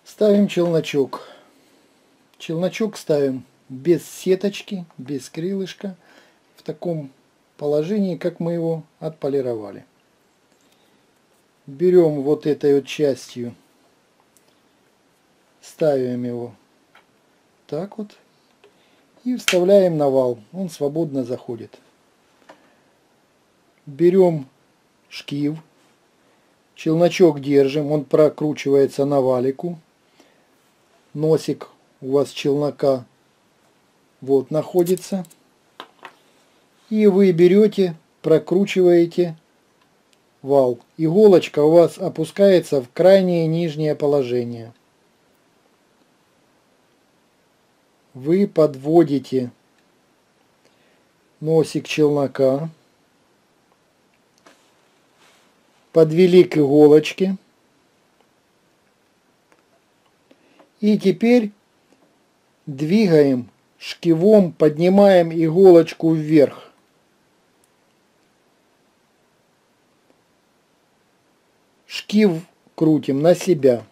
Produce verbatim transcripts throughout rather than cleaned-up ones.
Ставим челночок. Челночок ставим без сеточки, без крылышка, в таком положении, как мы его отполировали. Берем вот этой вот частью, ставим его так вот и вставляем на вал. Он свободно заходит. Берем шкив, челночок держим, он прокручивается на валику. Носик у вас челнока вот находится. И вы берете, прокручиваете вал. Иголочка у вас опускается в крайнее нижнее положение. Вы подводите носик челнока, подвели к иголочке. И теперь двигаем шкивом, поднимаем иголочку вверх. Шкив крутим на себя.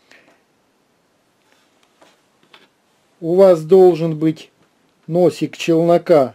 У вас должен быть носик челнока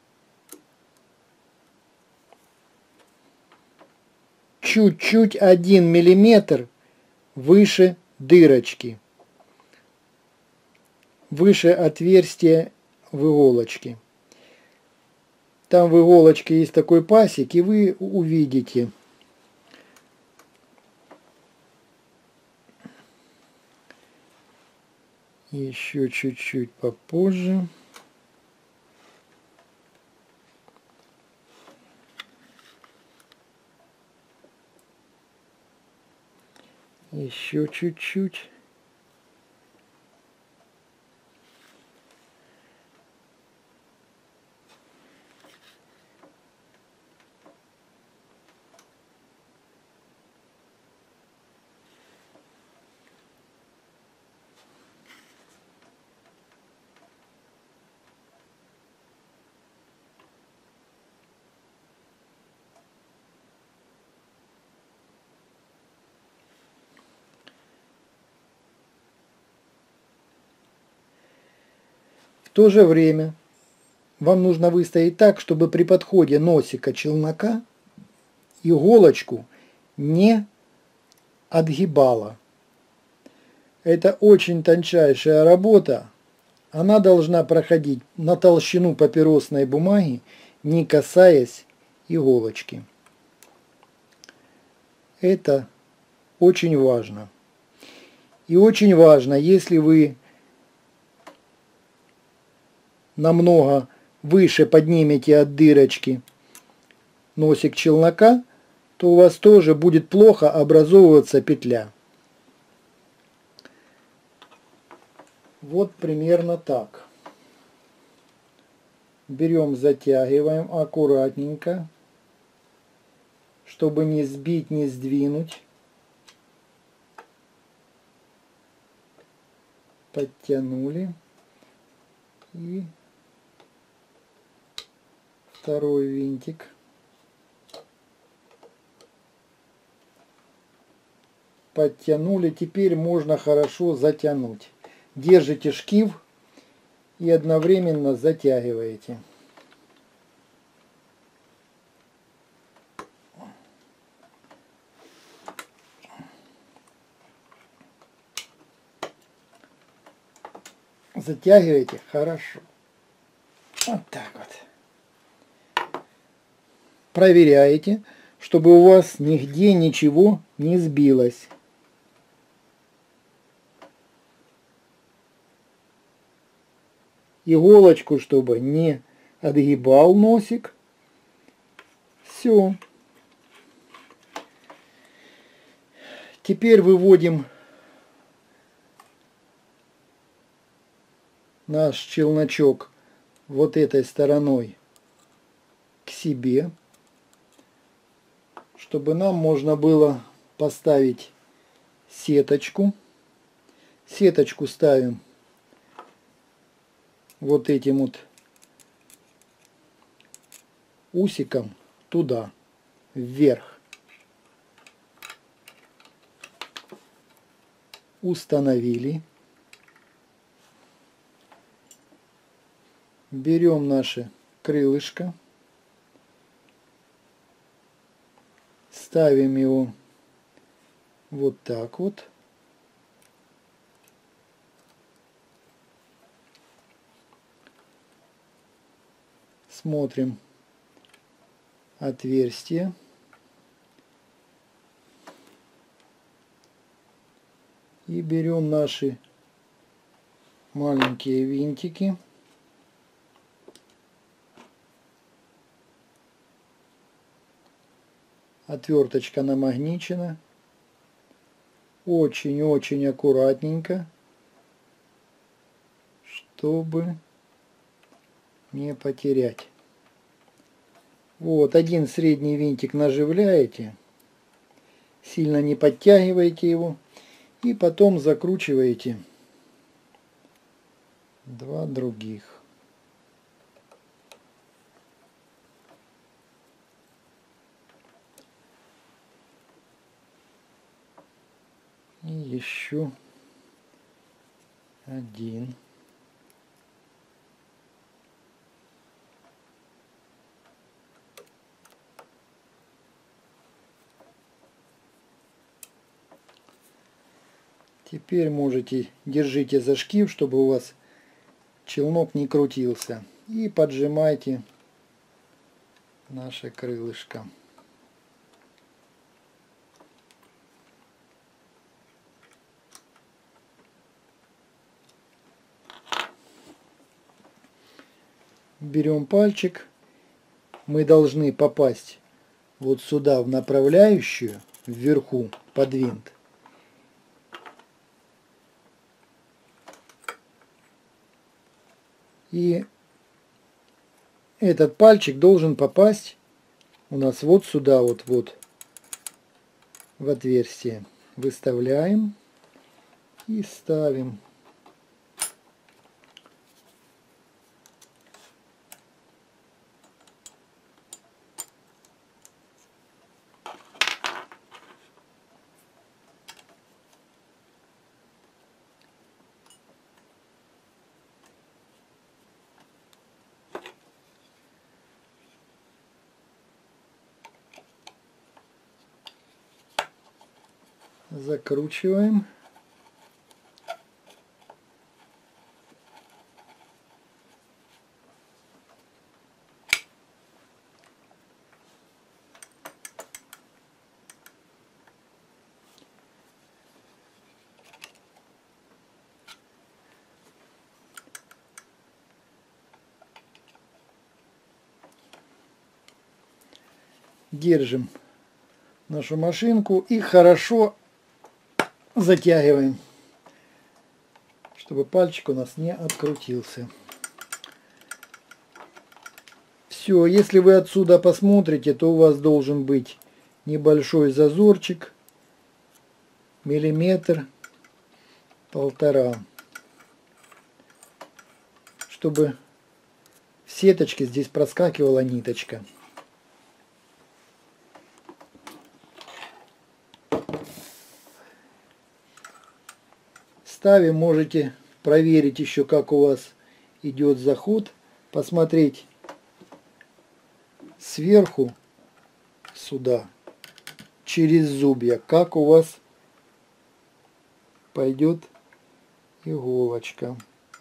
чуть-чуть один миллиметр выше дырочки, выше отверстия в иголочке. Там в иголочке есть такой пасик, и вы увидите. Еще чуть-чуть попозже. Еще чуть-чуть. В то же время вам нужно выставить так, чтобы при подходе носика челнока иголочку не отгибала. Это очень тончайшая работа. Она должна проходить на толщину папиросной бумаги, не касаясь иголочки. Это очень важно. И очень важно, если вы намного выше поднимете от дырочки носик челнока, то у вас тоже будет плохо образовываться петля. Вот примерно так. Берем, затягиваем аккуратненько, чтобы не сбить, не сдвинуть. Подтянули. И второй винтик. Подтянули. Теперь можно хорошо затянуть. Держите шкив и одновременно затягиваете. Затягиваете хорошо. Вот так вот. Проверяете, чтобы у вас нигде ничего не сбилось. Иголочку, чтобы не отгибал носик. Все. Теперь выводим наш челночок вот этой стороной к себе, чтобы нам можно было поставить сеточку. Сеточку ставим вот этим вот усиком туда, вверх. установили. Берем наше крылышко, ставим его вот так вот. Смотрим отверстие. И берем наши маленькие винтики. Отверточка намагничена. Очень-очень аккуратненько, чтобы не потерять. Вот, один средний винтик наживляете, сильно не подтягиваете его, и потом закручиваете два других. И еще один. Теперь можете, держите за шкив, чтобы у вас челнок не крутился. И поджимайте наше крылышко. Берем пальчик. Мы должны попасть вот сюда, в направляющую, вверху, под винт. И этот пальчик должен попасть у нас вот сюда, вот, вот, в отверстие. Выставляем и ставим. Закручиваем. Держим нашу машинку и хорошо затягиваем, чтобы пальчик у нас не открутился. Все, если вы отсюда посмотрите, то у вас должен быть небольшой зазорчик, миллиметр, полтора, чтобы в сеточке здесь проскакивала ниточка. Ставим, можете проверить еще, как у вас идет заход, посмотреть сверху сюда, через зубья, как у вас пойдет иголочка.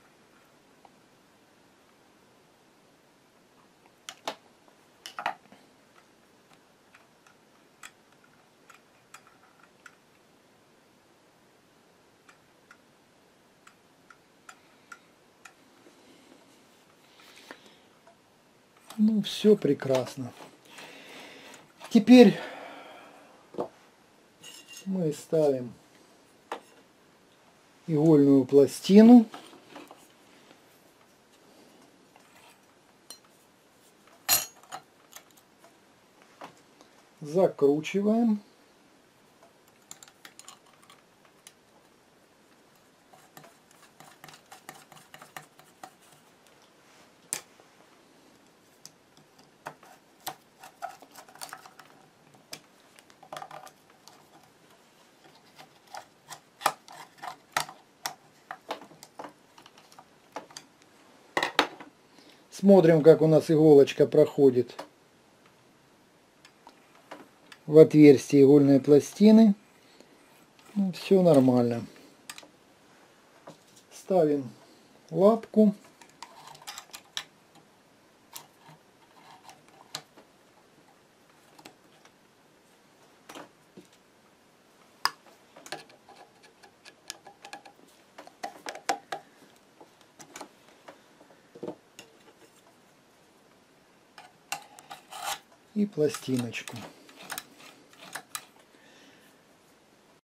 Ну, все прекрасно. Теперь мы ставим игольную пластину. Закручиваем. Смотрим, как у нас иголочка проходит в отверстие игольной пластины. Ну, все нормально. Ставим лапку. И пластиночку.